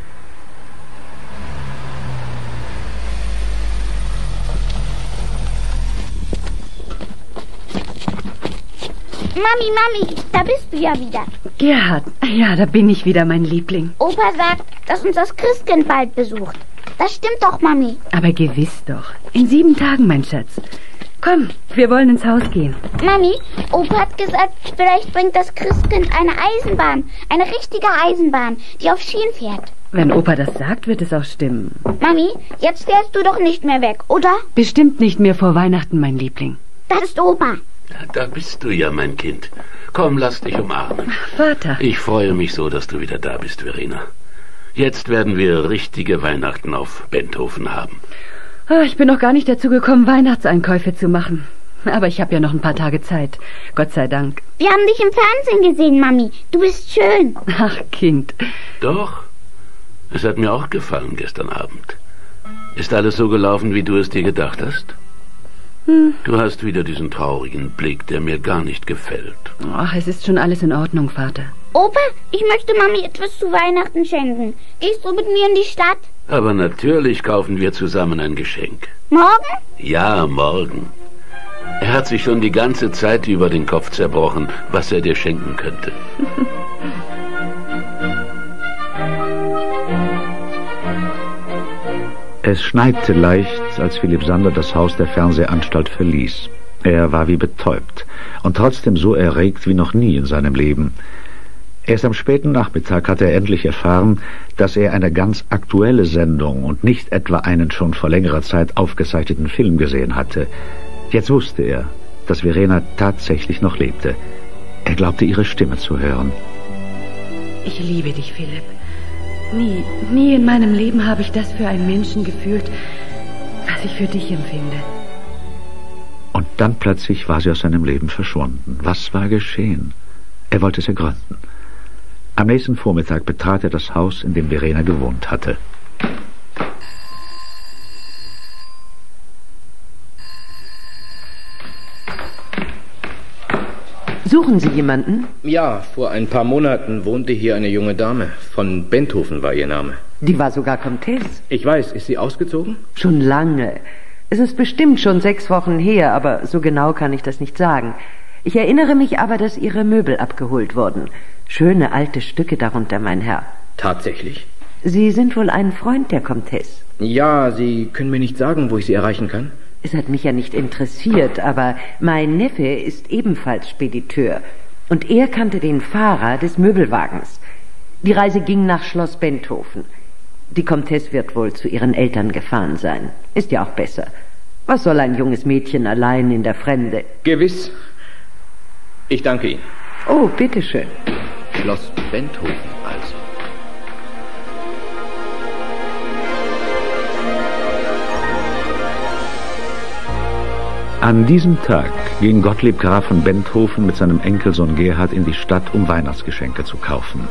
Mami, Mami, da bist du ja wieder. Gerhard, ja, da bin ich wieder, mein Liebling. Opa sagt, dass uns das Christkind bald besucht. Das stimmt doch, Mami. Aber gewiss doch. In sieben Tagen, mein Schatz. Komm, wir wollen ins Haus gehen. Mami, Opa hat gesagt, vielleicht bringt das Christkind eine Eisenbahn. Eine richtige Eisenbahn, die auf Schienen fährt. Wenn Opa das sagt, wird es auch stimmen. Mami, jetzt fährst du doch nicht mehr weg, oder? Bestimmt nicht mehr vor Weihnachten, mein Liebling. Das ist Opa. Da bist du ja, mein Kind. Komm, lass dich umarmen. Ach, Vater. Ich freue mich so, dass du wieder da bist, Verena. Jetzt werden wir richtige Weihnachten auf Benthofen haben. Oh, ich bin noch gar nicht dazu gekommen, Weihnachtseinkäufe zu machen. Aber ich habe ja noch ein paar Tage Zeit. Gott sei Dank. Wir haben dich im Fernsehen gesehen, Mami. Du bist schön. Ach, Kind. Doch. Es hat mir auch gefallen gestern Abend. Ist alles so gelaufen, wie du es dir gedacht hast? Hm. Du hast wieder diesen traurigen Blick, der mir gar nicht gefällt. Ach, es ist schon alles in Ordnung, Vater. Opa, ich möchte Mami etwas zu Weihnachten schenken. Gehst du mit mir in die Stadt? Aber natürlich kaufen wir zusammen ein Geschenk. Morgen? Ja, morgen. Er hat sich schon die ganze Zeit über den Kopf zerbrochen, was er dir schenken könnte. Es schneite leicht, als Philipp Sander das Haus der Fernsehanstalt verließ. Er war wie betäubt und trotzdem so erregt wie noch nie in seinem Leben. Erst am späten Nachmittag hatte er endlich erfahren, dass er eine ganz aktuelle Sendung und nicht etwa einen schon vor längerer Zeit aufgezeichneten Film gesehen hatte. Jetzt wusste er, dass Verena tatsächlich noch lebte. Er glaubte, ihre Stimme zu hören. Ich liebe dich, Philipp. Nie, nie in meinem Leben habe ich das für einen Menschen gefühlt, was ich für dich empfinde. Und dann plötzlich war sie aus seinem Leben verschwunden. Was war geschehen? Er wollte es ergründen. Am nächsten Vormittag betrat er das Haus, in dem Verena gewohnt hatte. Suchen Sie jemanden? Ja, vor ein paar Monaten wohnte hier eine junge Dame. Von Benthofen war ihr Name. Die war sogar Comtesse. Ich weiß, ist sie ausgezogen? Schon lange. Es ist bestimmt schon sechs Wochen her, aber so genau kann ich das nicht sagen. Ich erinnere mich aber, dass Ihre Möbel abgeholt wurden. Schöne alte Stücke darunter, mein Herr. Tatsächlich? Sie sind wohl ein Freund der Comtesse. Ja, Sie können mir nicht sagen, wo ich sie erreichen kann? Es hat mich ja nicht interessiert, aber mein Neffe ist ebenfalls Spediteur. Und er kannte den Fahrer des Möbelwagens. Die Reise ging nach Schloss Benthofen. Die Comtesse wird wohl zu ihren Eltern gefahren sein. Ist ja auch besser. Was soll ein junges Mädchen allein in der Fremde? Gewiss. Ich danke Ihnen. Oh, bitteschön. Schloss Benthofen also. An diesem Tag ging Gottlieb Graf von Benthofen mit seinem Enkelsohn Gerhard in die Stadt, um Weihnachtsgeschenke zu kaufen.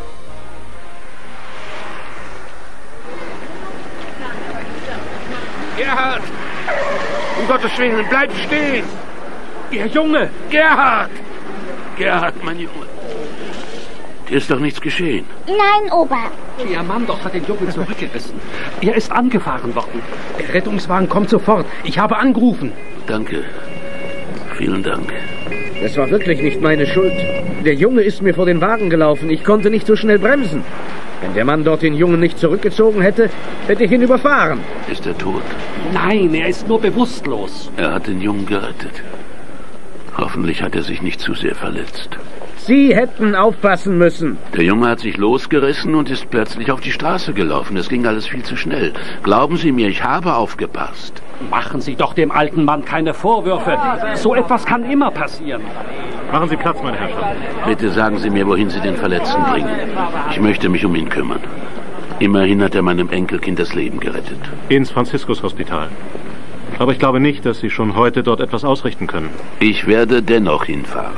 Gerhard! Um Gottes Willen, bleib stehen! Ihr Junge! Gerhard! Gerhard, mein Junge. Dir ist doch nichts geschehen. Nein, Opa. Ihr Mann doch hat den Jungen zurückgerissen. Er ist angefahren worden. Der Rettungswagen kommt sofort. Ich habe angerufen. Danke. Vielen Dank. Das war wirklich nicht meine Schuld. Der Junge ist mir vor den Wagen gelaufen. Ich konnte nicht so schnell bremsen. Wenn der Mann dort den Jungen nicht zurückgezogen hätte, hätte ich ihn überfahren. Ist er tot? Nein, er ist nur bewusstlos. Er hat den Jungen gerettet. Hoffentlich hat er sich nicht zu sehr verletzt. Sie hätten aufpassen müssen. Der Junge hat sich losgerissen und ist plötzlich auf die Straße gelaufen. Das ging alles viel zu schnell. Glauben Sie mir, ich habe aufgepasst. Machen Sie doch dem alten Mann keine Vorwürfe. So etwas kann immer passieren. Machen Sie Platz, meine Herrschaft. Bitte sagen Sie mir, wohin Sie den Verletzten bringen. Ich möchte mich um ihn kümmern. Immerhin hat er meinem Enkelkind das Leben gerettet. Ins Franziskus-Hospital. Aber ich glaube nicht, dass Sie schon heute dort etwas ausrichten können. Ich werde dennoch hinfahren.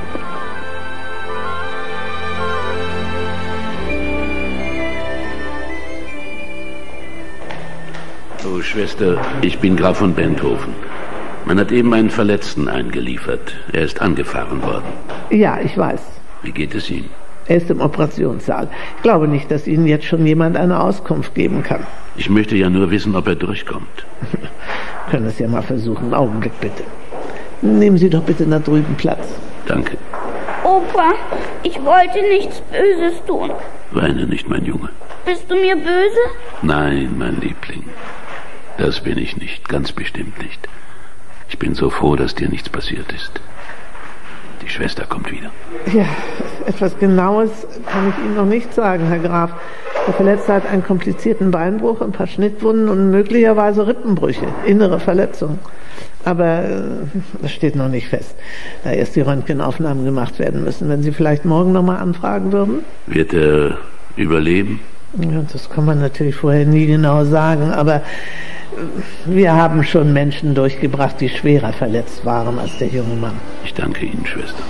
Oh, Schwester, ich bin Graf von Benthofen. Man hat eben einen Verletzten eingeliefert. Er ist angefahren worden. Ja, ich weiß. Wie geht es ihm? Er ist im Operationssaal. Ich glaube nicht, dass Ihnen jetzt schon jemand eine Auskunft geben kann. Ich möchte ja nur wissen, ob er durchkommt. Können es ja mal versuchen. Einen Augenblick bitte. Nehmen Sie doch bitte da drüben Platz. Danke. Opa, ich wollte nichts Böses tun. Weine nicht, mein Junge. Bist du mir böse? Nein, mein Liebling. Das bin ich nicht, ganz bestimmt nicht. Ich bin so froh, dass dir nichts passiert ist. Die Schwester kommt wieder. Ja, etwas Genaues kann ich Ihnen noch nicht sagen, Herr Graf. Der Verletzte hat einen komplizierten Beinbruch, ein paar Schnittwunden und möglicherweise Rippenbrüche, innere Verletzungen. Aber äh, das steht noch nicht fest, da erst die Röntgenaufnahmen gemacht werden müssen. Wenn Sie vielleicht morgen nochmal anfragen würden? Wird er überleben? Ja, das kann man natürlich vorher nie genau sagen, aber wir haben schon Menschen durchgebracht, die schwerer verletzt waren als der junge Mann. Ich danke Ihnen, Schwester.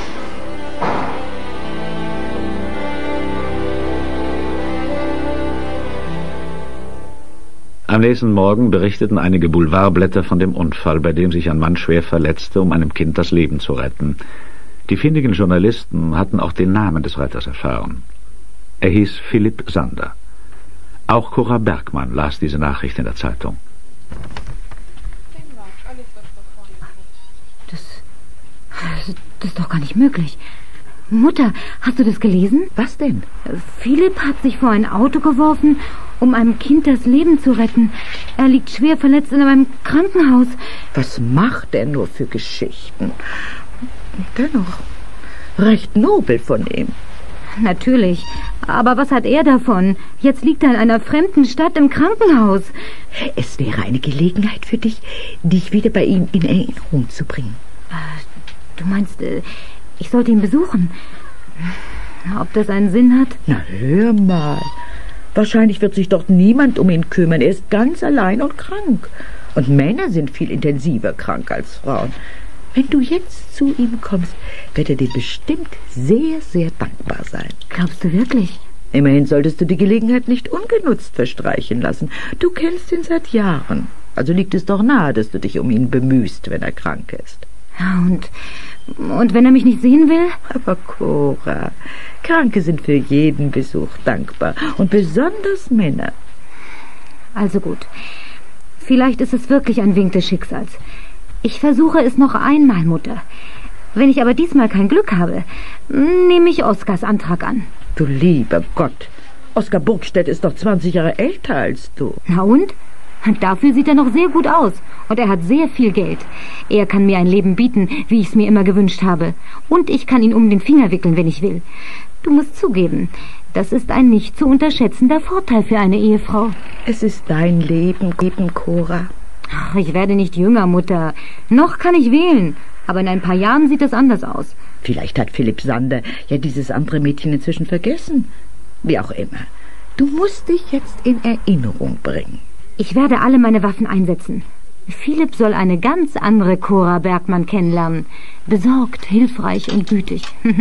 Am nächsten Morgen berichteten einige Boulevardblätter von dem Unfall, bei dem sich ein Mann schwer verletzte, um einem Kind das Leben zu retten. Die findigen Journalisten hatten auch den Namen des Retters erfahren. Er hieß Philipp Sander. Auch Cora Bergmann las diese Nachricht in der Zeitung. Das, das ist doch gar nicht möglich. Mutter, hast du das gelesen? Was denn? Philipp hat sich vor ein Auto geworfen, um einem Kind das Leben zu retten. Er liegt schwer verletzt in einem Krankenhaus. Was macht er nur für Geschichten? Dennoch, recht nobel von ihm. Natürlich. Aber was hat er davon? Jetzt liegt er in einer fremden Stadt im Krankenhaus. Es wäre eine Gelegenheit für dich, dich wieder bei ihm in Erinnerung zu bringen. Du meinst, ich sollte ihn besuchen? Ob das einen Sinn hat? Na, hör mal. Wahrscheinlich wird sich dort niemand um ihn kümmern. Er ist ganz allein und krank. Und Männer sind viel intensiver krank als Frauen. Wenn du jetzt zu ihm kommst, wird er dir bestimmt sehr, sehr dankbar sein. Glaubst du wirklich? Immerhin solltest du die Gelegenheit nicht ungenutzt verstreichen lassen. Du kennst ihn seit Jahren. Also liegt es doch nahe, dass du dich um ihn bemühst, wenn er krank ist. Ja, und, und wenn er mich nicht sehen will? Aber Cora, Kranke sind für jeden Besuch dankbar. Und besonders Männer. Also gut. Vielleicht ist es wirklich ein Wink des Schicksals. Ich versuche es noch einmal, Mutter. Wenn ich aber diesmal kein Glück habe, nehme ich Oskars Antrag an. Du lieber Gott, Oskar Burgstedt ist doch zwanzig Jahre älter als du. Na und? Dafür sieht er noch sehr gut aus. Und er hat sehr viel Geld. Er kann mir ein Leben bieten, wie ich es mir immer gewünscht habe. Und ich kann ihn um den Finger wickeln, wenn ich will. Du musst zugeben, das ist ein nicht zu unterschätzender Vorteil für eine Ehefrau. Es ist dein Leben, lieben Cora. Ach, ich werde nicht jünger, Mutter. Noch kann ich wählen, aber in ein paar Jahren sieht es anders aus. Vielleicht hat Philipp Sander ja dieses andere Mädchen inzwischen vergessen. Wie auch immer. Du musst dich jetzt in Erinnerung bringen. Ich werde alle meine Waffen einsetzen. Philipp soll eine ganz andere Cora Bergmann kennenlernen. Besorgt, hilfreich und gütig.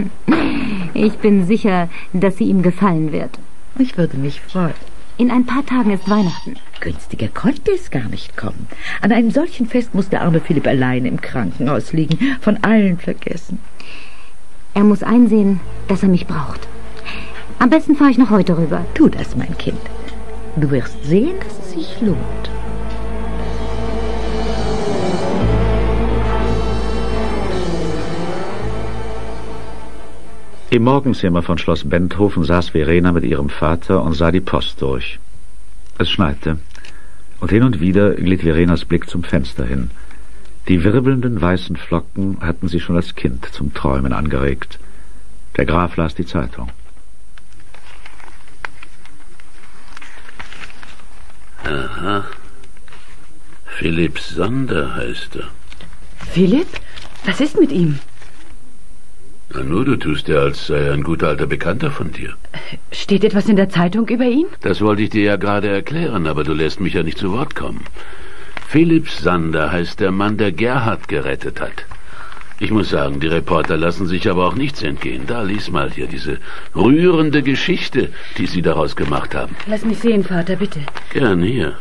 Ich bin sicher, dass sie ihm gefallen wird. Ich würde mich freuen. In ein paar Tagen ist Weihnachten. Günstiger konnte es gar nicht kommen. An einem solchen Fest muss der arme Philipp allein im Krankenhaus liegen, von allen vergessen. Er muss einsehen, dass er mich braucht. Am besten fahre ich noch heute rüber. Tu das, mein Kind. Du wirst sehen, dass es sich lohnt. Im Morgenzimmer von Schloss Benthofen saß Verena mit ihrem Vater und sah die Post durch. Es schneite, und hin und wieder glitt Verenas Blick zum Fenster hin. Die wirbelnden weißen Flocken hatten sie schon als Kind zum Träumen angeregt. Der Graf las die Zeitung. Aha. Philipp Sander heißt er. Philipp? Was ist mit ihm? Na nur, du tust ja, als sei er ein guter alter Bekannter von dir. Steht etwas in der Zeitung über ihn? Das wollte ich dir ja gerade erklären, aber du lässt mich ja nicht zu Wort kommen. Philipp Sander heißt der Mann, der Gerhard gerettet hat. Ich muss sagen, die Reporter lassen sich aber auch nichts entgehen. Da, lies mal hier diese rührende Geschichte, die sie daraus gemacht haben. Lass mich sehen, Vater, bitte. Gern hier.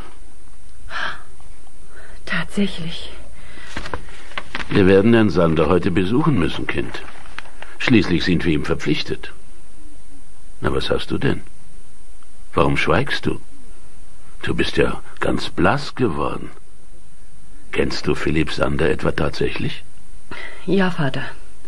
Tatsächlich. Wir werden Herrn Sander heute besuchen müssen, Kind. Schließlich sind wir ihm verpflichtet. Na, was hast du denn? Warum schweigst du? Du bist ja ganz blass geworden. Kennst du Philipp Sander etwa tatsächlich? Ja, Vater.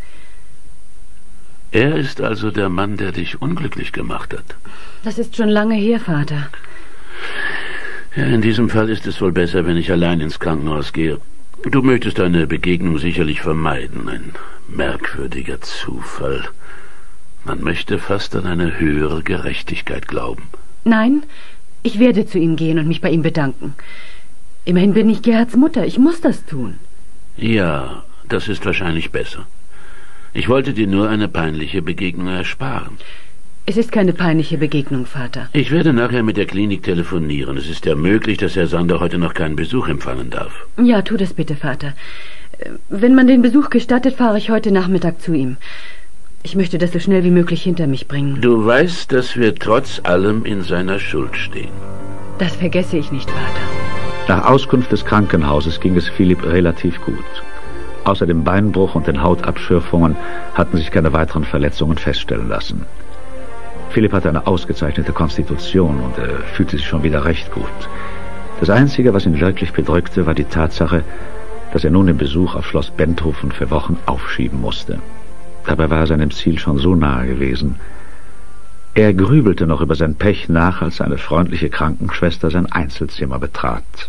Er ist also der Mann, der dich unglücklich gemacht hat. Das ist schon lange her, Vater. Ja, in diesem Fall ist es wohl besser, wenn ich allein ins Krankenhaus gehe. Du möchtest eine Begegnung sicherlich vermeiden. Ein merkwürdiger Zufall. Man möchte fast an eine höhere Gerechtigkeit glauben. Nein, ich werde zu ihm gehen und mich bei ihm bedanken. Immerhin bin ich Gerhards Mutter. Ich muss das tun. Ja, das ist wahrscheinlich besser. Ich wollte dir nur eine peinliche Begegnung ersparen. Es ist keine peinliche Begegnung, Vater. Ich werde nachher mit der Klinik telefonieren. Es ist ja möglich, dass Herr Sander heute noch keinen Besuch empfangen darf. Ja, tu das bitte, Vater. Wenn man den Besuch gestattet, fahre ich heute Nachmittag zu ihm. Ich möchte das so schnell wie möglich hinter mich bringen. Du weißt, dass wir trotz allem in seiner Schuld stehen. Das vergesse ich nicht, Vater. Nach Auskunft des Krankenhauses ging es Philipp relativ gut. Außer dem Beinbruch und den Hautabschürfungen hatten sich keine weiteren Verletzungen feststellen lassen. Philipp hatte eine ausgezeichnete Konstitution und er fühlte sich schon wieder recht gut. Das Einzige, was ihn wirklich bedrückte, war die Tatsache, dass er nun den Besuch auf Schloss Benthofen für Wochen aufschieben musste. Dabei war er seinem Ziel schon so nahe gewesen. Er grübelte noch über sein Pech nach, als eine freundliche Krankenschwester sein Einzelzimmer betrat.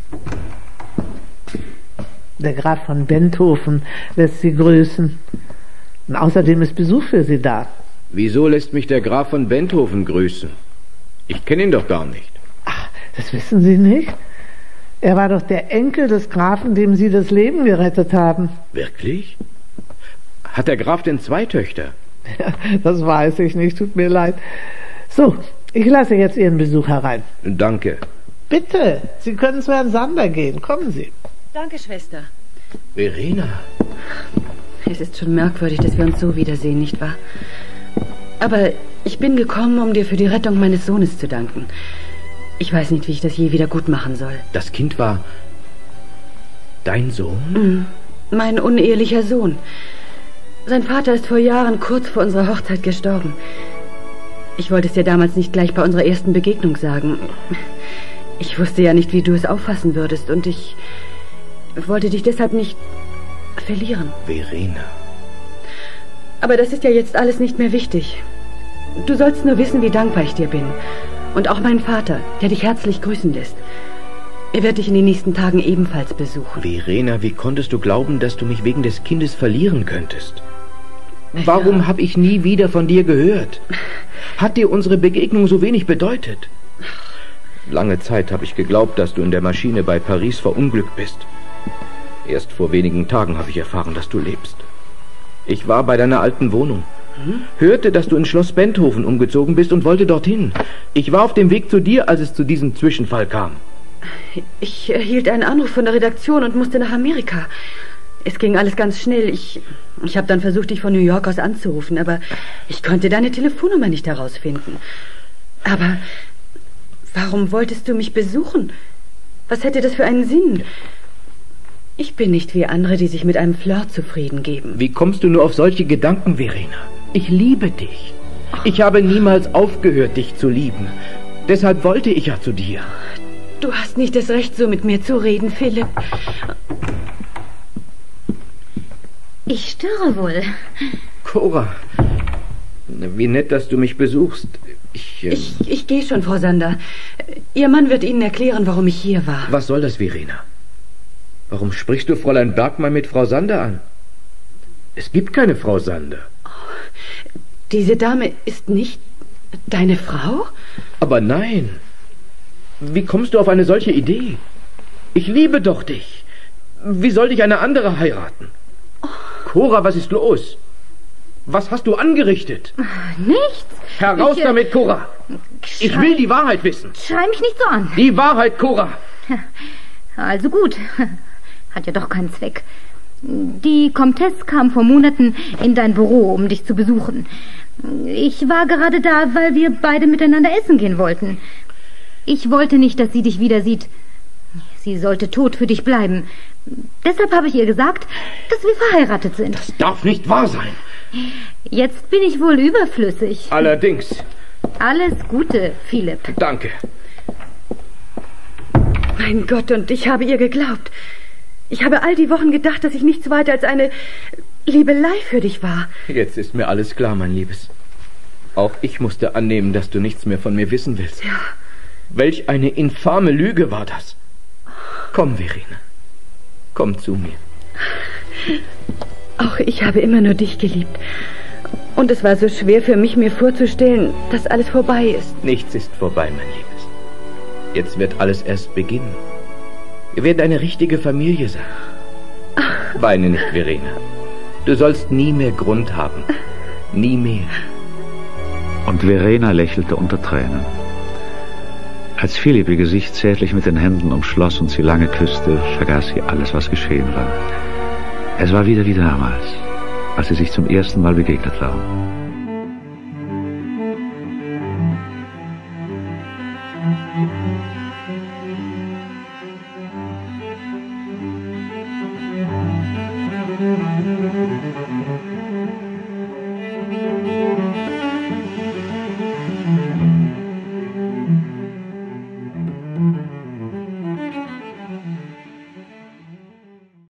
Der Graf von Benthofen lässt Sie grüßen. Und außerdem ist Besuch für Sie da. Wieso lässt mich der Graf von Benthofen grüßen? Ich kenne ihn doch gar nicht. Ach, das wissen Sie nicht? Er war doch der Enkel des Grafen, dem Sie das Leben gerettet haben. Wirklich? Hat der Graf denn zwei Töchter? Ja, das weiß ich nicht, tut mir leid. So, ich lasse jetzt Ihren Besuch herein. Danke. Bitte, Sie können zu Herrn Sander gehen. Kommen Sie. Danke, Schwester. Verena. Es ist schon merkwürdig, dass wir uns so wiedersehen, nicht wahr? Aber ich bin gekommen, um dir für die Rettung meines Sohnes zu danken. Ich weiß nicht, wie ich das je wieder gut machen soll. Das Kind war dein Sohn? Mein unehelicher Sohn. Sein Vater ist vor Jahren kurz vor unserer Hochzeit gestorben. Ich wollte es dir damals nicht gleich bei unserer ersten Begegnung sagen. Ich wusste ja nicht, wie du es auffassen würdest, und ich wollte dich deshalb nicht verlieren. Verena. Aber das ist ja jetzt alles nicht mehr wichtig. Du sollst nur wissen, wie dankbar ich dir bin. Und auch mein Vater, der dich herzlich grüßen lässt. Er wird dich in den nächsten Tagen ebenfalls besuchen. Verena, wie konntest du glauben, dass du mich wegen des Kindes verlieren könntest? Ja. Warum habe ich nie wieder von dir gehört? Hat dir unsere Begegnung so wenig bedeutet? Lange Zeit habe ich geglaubt, dass du in der Maschine bei Paris verunglückt bist. Erst vor wenigen Tagen habe ich erfahren, dass du lebst. Ich war bei deiner alten Wohnung. Hm? Hörte, dass du in Schloss Benthofen umgezogen bist und wollte dorthin. Ich war auf dem Weg zu dir, als es zu diesem Zwischenfall kam. Ich erhielt einen Anruf von der Redaktion und musste nach Amerika. Es ging alles ganz schnell. Ich, ich habe dann versucht, dich von New York aus anzurufen, aber ich konnte deine Telefonnummer nicht herausfinden. Aber warum wolltest du mich besuchen? Was hätte das für einen Sinn? Ich bin nicht wie andere, die sich mit einem Flirt zufrieden geben. Wie kommst du nur auf solche Gedanken, Verena? Ich liebe dich. Ich habe niemals aufgehört, dich zu lieben. Deshalb wollte ich ja zu dir. Du hast nicht das Recht, so mit mir zu reden, Philipp. Ich störe wohl. Cora, Wie nett, dass du mich besuchst. Ich, äh, ich, ich gehe schon, Frau Sander. Ihr Mann wird Ihnen erklären, warum ich hier war. Was soll das, Verena? Warum sprichst du Fräulein Bergmann mit Frau Sander an? Es gibt keine Frau Sander. Oh, diese Dame ist nicht deine Frau? Aber nein. Wie kommst du auf eine solche Idee? Ich liebe doch dich. Wie sollte ich eine andere heiraten? Oh. Cora, was ist los? Was hast du angerichtet? Nichts. Heraus ich, damit, Cora. Ich will die Wahrheit wissen. Schrei mich nicht so an. Die Wahrheit, Cora. Also gut. Hat ja doch keinen Zweck. Die Comtesse kam vor Monaten in dein Büro, um dich zu besuchen. Ich war gerade da, weil wir beide miteinander essen gehen wollten. Ich wollte nicht, dass sie dich wieder sieht. Sie sollte tot für dich bleiben. Deshalb habe ich ihr gesagt, dass wir verheiratet sind. Das darf nicht wahr sein. Jetzt bin ich wohl überflüssig. Allerdings. Alles Gute, Philipp. Danke. Mein Gott, und ich habe ihr geglaubt. Ich habe all die Wochen gedacht, dass ich nichts weiter als eine Liebelei für dich war. Jetzt ist mir alles klar, mein Liebes. Auch ich musste annehmen, dass du nichts mehr von mir wissen willst. Ja. Welch eine infame Lüge war das. Komm, Verena. Komm zu mir. Auch ich habe immer nur dich geliebt. Und es war so schwer für mich, mir vorzustellen, dass alles vorbei ist. Nichts ist vorbei, mein Liebes. Jetzt wird alles erst beginnen. Wir werden eine richtige Familie sein. Ach. Weine nicht, Verena. Du sollst nie mehr Grund haben. Nie mehr. Und Verena lächelte unter Tränen. Als Philipp ihr Gesicht zärtlich mit den Händen umschloss und sie lange küsste, vergaß sie alles, was geschehen war. Es war wieder wie damals, als sie sich zum ersten Mal begegnet waren. Musik